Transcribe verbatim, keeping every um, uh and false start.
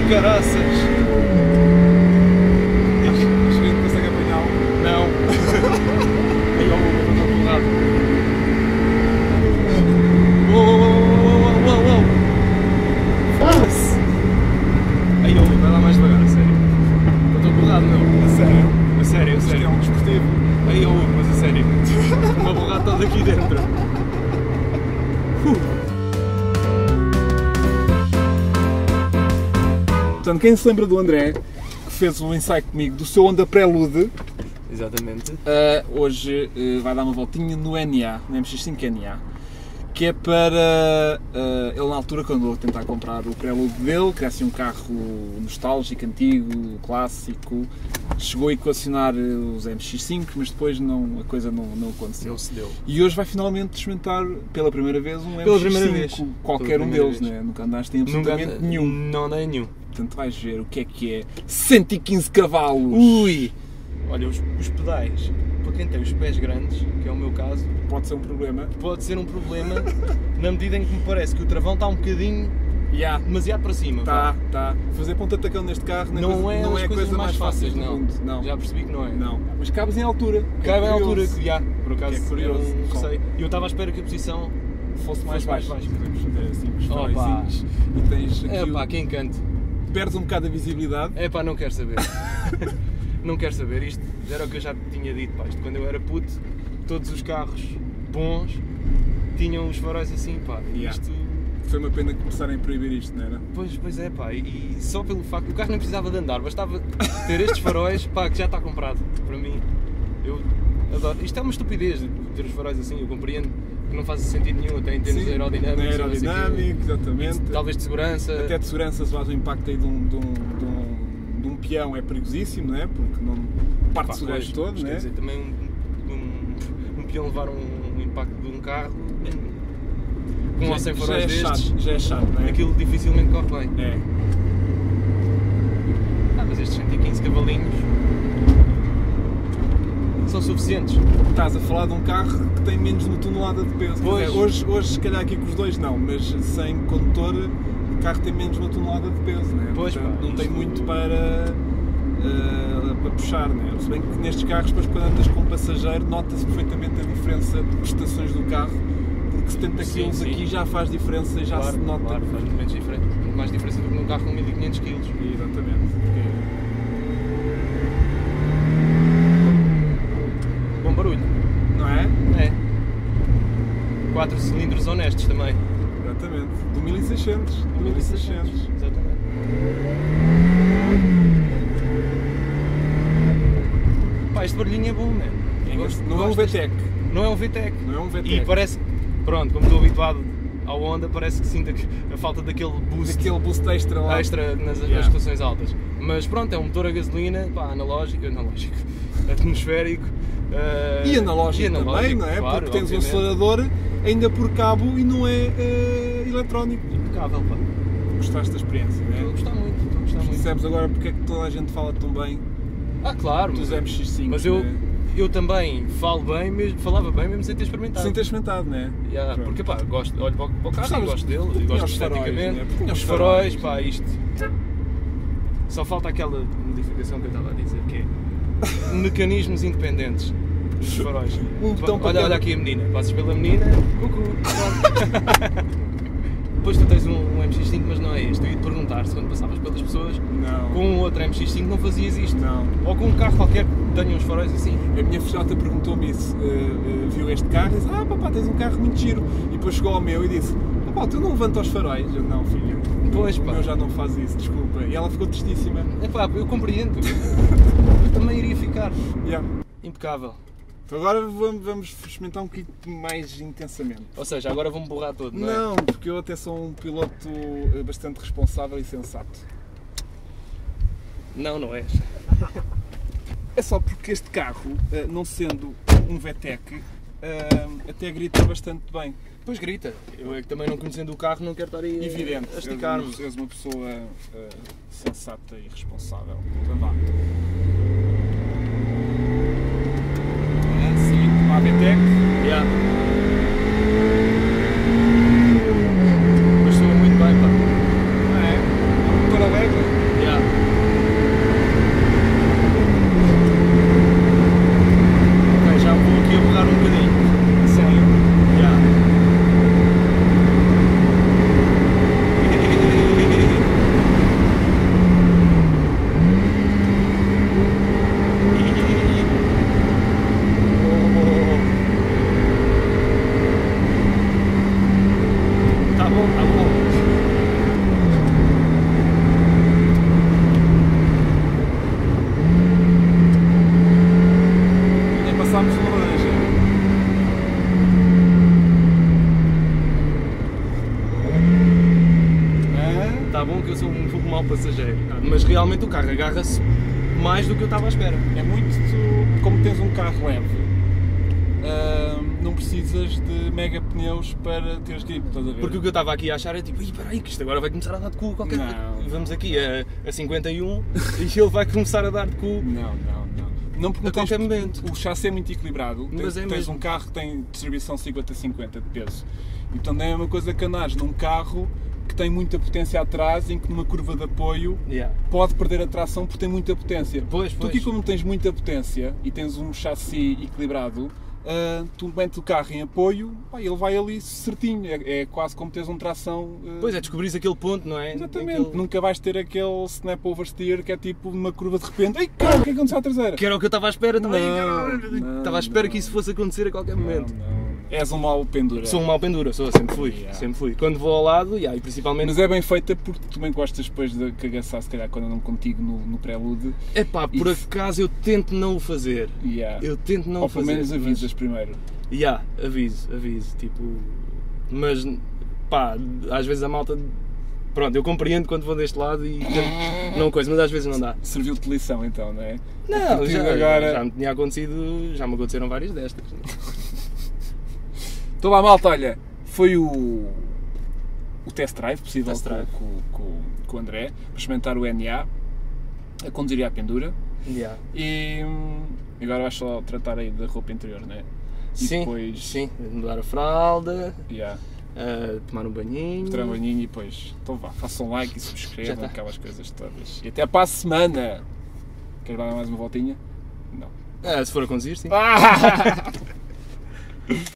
caraças! Acho que a gente consegue apanhá-lo. Não! Aí, ó, vou dar um lado. Uou, uou, uou, uou, uou, uou! Foda-se! Aí, ó, vai lá mais devagar, a sério. Eu estou borrado, não. A sério? A sério, a Isto sério. é um desportivo. Aí, ó, mas a sério. Uma borrada toda aqui dentro. Portanto, quem se lembra do André, que fez um ensaio comigo do seu Honda Prelude, Exatamente. uh, hoje uh, vai dar uma voltinha no N A, no M X cinco N A, que é para uh, ele na altura, quando eu tentar comprar o Prelude dele, que era assim um carro nostálgico, antigo, clássico, chegou a equacionar os M X cinco, mas depois não, a coisa não, não aconteceu. Não se deu. E hoje vai finalmente experimentar pela primeira vez um Pela M X cinco, primeira vez. qualquer Pela um primeira deles, vez. né? Nunca andaste em absolutamente Nunca- nenhum. Não andei nenhum. Portanto, vais ver o que é que é cento e quinze cavalos. Ui! Olha, os, os pedais, para quem tem os pés grandes, que é o meu caso, Pode ser um problema. pode ser um problema na medida em que me parece que o travão está um bocadinho Yeah. demasiado para cima. Tá, vá. tá. Fazer ponta-tacão neste carro não, Não é, não das é a coisas coisa mais fácil do não. mundo. Não. Já percebi que não é. Não. Mas cabes em altura. Cai bem à altura, Curioso. que já, por acaso, Que é curioso. era um Só. receio. E eu estava à espera que a posição Fosse mais fosse mais baixo. baixo. Podemos fazer assim com os Opa. faróizinhos. E tens aqui é o- pá, que encanto. perdes um bocado a visibilidade. É pá, não quero saber. Não quero saber. Isto era o que eu já tinha dito, pá. Isto, quando eu era puto, todos os carros bons tinham os faróis assim, pá. E Yeah. Isto, Foi uma pena começarem a proibir isto, não era? pois, pois é, pá. E, e só pelo facto, o carro nem precisava de andar, bastava ter estes faróis, pá, que já está comprado. Para mim, eu adoro. Isto é uma estupidez de ter os faróis assim, eu compreendo que não faz sentido nenhum, até em termos Sim, aerodinâmicos. não é ou não sei o quê. aerodinâmico, exatamente. Talvez de segurança. Até de segurança, se faz o impacto aí de um, de um, de um, de um peão é perigosíssimo, não é? Porque não parte-se o Pá, gajo pois, todo, mas não quer é? dizer, também um, um, um peão levar um, um impacto de um carro com ou sem já, faróis é destes, chato, já é chato, não é? aquilo dificilmente corre bem. É. Ah, mas estes cento e quinze cavalinhos são suficientes. Estás a falar de um carro que tem menos de uma tonelada de peso. Quer Pois. dizer, hoje, hoje, se calhar aqui com os dois não, mas sem condutor, o carro tem menos de uma tonelada de peso, não é? Pois, Portanto, pá, não tem isto- muito para, eh, para puxar, não é? Se bem que nestes carros, depois quando andas com um passageiro, nota-se perfeitamente a diferença de prestações do carro, porque setenta Sim, quilos sim. aqui já faz diferença, já Claro, se nota. claro, faz muito menos diferença, muito mais diferença do que num carro com mil e quinhentos quilos. Exatamente. Bom barulho, Não é? é. Quatro cilindros honestos também. Exatamente. Do mil e seiscentos. Do mil e seiscentos. Exatamente. Pá, este barulhinho é bom, mano. Gosto- Não é um gosto deste- VTEC. Não é um VTEC. Não é um E VTEC. parece, pronto, como estou habituado ao Honda, parece que sinto a, a falta daquele boost Daquele boost extra lá. extra nas, Yeah. nas estações altas. Mas pronto, é um motor a gasolina, pá, analógico, analógico, atmosférico. eh, E analógico, e também, não é? claro, Porque tens um obviamente. acelerador ainda por cabo e não é eh, eletrónico. Impecável, pá. Gostaste da experiência, não Estou a é? gostar muito, estou a gostar muito. Percebes agora porque é que toda a gente fala tão bem Ah, claro, dos mas, M X cinco, mas eu, não é? eu também falo bem, mesmo, falava bem mesmo sem ter experimentado. Sem ter experimentado, não é? Yeah, Pronto. porque pá, gosto, olho para o para o carro e Gostavas- gosto dele, porque e tinha gosto os faróis, esteticamente. né? Porque tinha Os os faróis, faróis, pá, né? isto. Só falta aquela modificação que eu estava a dizer, que é mecanismos independentes dos faróis. Um botão para olha, cada- olha aqui a menina, passas pela menina, cucu, pronto. Depois tu tens um, um M X cinco, mas não é este. Eu ia te perguntar se quando passavas pelas pessoas Não. com um outro M X cinco não fazias isto. Não. Ou com um carro qualquer que tenha uns faróis assim. A minha filhota perguntou-me isso, eh, eh, viu este carro e disse: Ah, papá, tens um carro muito giro. E depois chegou ao meu e disse: Papá, tu não levantas os faróis? Eu: Não, filho. Pois, O pá. meu já não faz isso, desculpa. E ela ficou tristíssima. É pá, eu compreendo. Eu também iria ficar. Yeah. Impecável. Então agora vamos, vamos experimentar um bocadinho mais intensamente. Ou seja, agora vou-me borrar todo, não é? Não, porque eu até sou um piloto eh, bastante responsável e sensato. Não, não és. É só porque este carro, eh, não sendo um VTEC, eh, até grita bastante bem. Pois grita. Eu é que também não conhecendo o carro não quero estar aí Evidente, a esticar-me. és, és uma pessoa eh, sensata e responsável. Então vá. Sim, uma VTEC. Yeah. Mas soa muito bem, pá. Não é? É um motor alegre. sou um pouco mau passageiro. Mas realmente o carro agarra-se mais do que eu estava à espera. É muito, tu, como tens um carro leve, uh, não precisas de mega pneus para teres que ir, estás a ver? Porque o que eu estava aqui a achar é tipo, espera aí, que isto agora vai começar a dar de cu qualquer coisa. Vamos aqui a, a cinquenta e um e ele vai começar a dar de cu. Não, não, não. Não, porque a tens, qualquer momento. O chassi é muito equilibrado. Mas tens, é tens mesmo. um carro que tem distribuição cinquenta a cinquenta de peso. Então não é a mesma coisa que andares num carro que tem muita potência atrás, em que numa curva de apoio Yeah. pode perder a tração porque tem muita potência. Pois, Tu pois. aqui, como tens muita potência e tens um chassi equilibrado, uh, tu metes o carro em apoio, pá, ele vai ali certinho. É, é quase como teres um tração. Uh, Pois é, descobris aquele ponto, não é? Exatamente. Aquele... Nunca vais ter aquele snap oversteer que é tipo uma curva de repente. Ei, cara, o que é que aconteceu à traseira? Que era o que eu estava à espera também. Não, não, Estava à espera não. que isso fosse acontecer a qualquer momento. Não, não. És um mau pendura. Sou um mau pendura, sou, sempre fui. Yeah. Sempre fui. Quando vou ao lado, yeah, e principalmente. Mas é bem feita porque tu também gostas depois de cagaçar, se calhar, quando andam contigo no, no pré-lude. Epá, por Isso. acaso eu tento não o fazer. Yeah. Eu tento não Ou o pelo fazer. menos avisas primeiro. Mas... Yeah, aviso, aviso. Tipo. Mas, pá, às vezes a malta. Pronto, eu compreendo quando vou deste lado e tento- não coisa, mas às vezes não dá. Serviu-te de lição então, não é? A Não, partir já, de agora... já me tinha acontecido, já me aconteceram várias destas. Então lá, malta, olha, foi o, o test drive possível Test drive. Com, com, com, com o André, para experimentar o N A, a conduzir à pendura. Yeah. E hum, agora vais só tratar aí da roupa interior, não é? E Sim, depois, sim, mudar a fralda, yeah, uh, tomar um banhinho. tirar um banhinho e depois, então vá, façam um like e subscrevam, Já tá. aquelas coisas todas. E até para a semana! Queres dar mais uma voltinha? Não. Ah, se for a conduzir, sim. Ah!